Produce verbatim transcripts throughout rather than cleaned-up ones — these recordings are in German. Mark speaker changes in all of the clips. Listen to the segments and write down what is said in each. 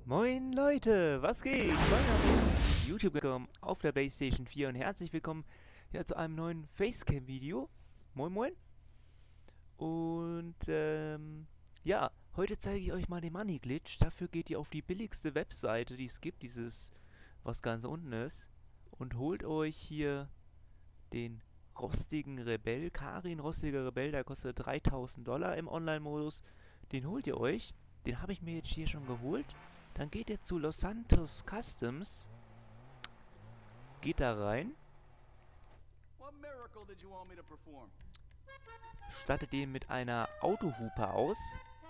Speaker 1: Moin Leute, was geht? Mein Name ist YouTube gekommen auf der PlayStation vier und herzlich willkommen ja, zu einem neuen Facecam-Video. Moin moin. Und ähm, ja, heute zeige ich euch mal den Money Glitch. Dafür geht ihr auf die billigste Webseite, die es gibt, dieses, was ganz unten ist, und holt euch hier den rostigen Rebell, Karin rostiger Rebell, der kostet dreitausend Dollar im Online-Modus. Den holt ihr euch. Den habe ich mir jetzt hier schon geholt. Dann geht ihr zu Los Santos Customs. Geht da rein. Stattet den mit einer Autohupe aus.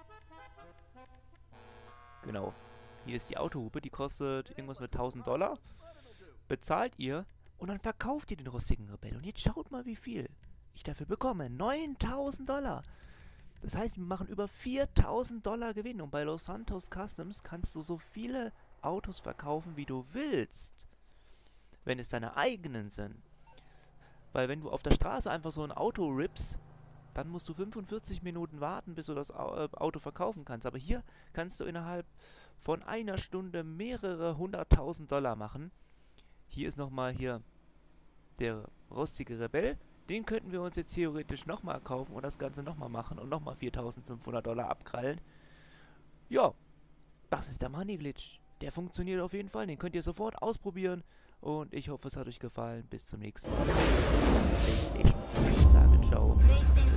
Speaker 1: Genau. Hier ist die Autohupe. Die kostet irgendwas mit tausend Dollar. Bezahlt ihr. Und dann verkauft ihr den rostigen Rebell. Und jetzt schaut mal, wie viel ich dafür bekomme. neuntausend Dollar. Das heißt, wir machen über viertausend Dollar Gewinn. Und bei Los Santos Customs kannst du so viele Autos verkaufen, wie du willst. Wenn es deine eigenen sind. Weil wenn du auf der Straße einfach so ein Auto rippst, dann musst du fünfundvierzig Minuten warten, bis du das Auto verkaufen kannst. Aber hier kannst du innerhalb von einer Stunde mehrere hunderttausend Dollar machen. Hier ist nochmal hier der rostige Rebell. Den könnten wir uns jetzt theoretisch nochmal kaufen und das Ganze nochmal machen und nochmal viertausendfünfhundert Dollar abkrallen. Ja, das ist der Money Glitch. Der funktioniert auf jeden Fall. Den könnt ihr sofort ausprobieren. Und ich hoffe, es hat euch gefallen. Bis zum nächsten Mal. PlayStation fünf. Ich sage ciao.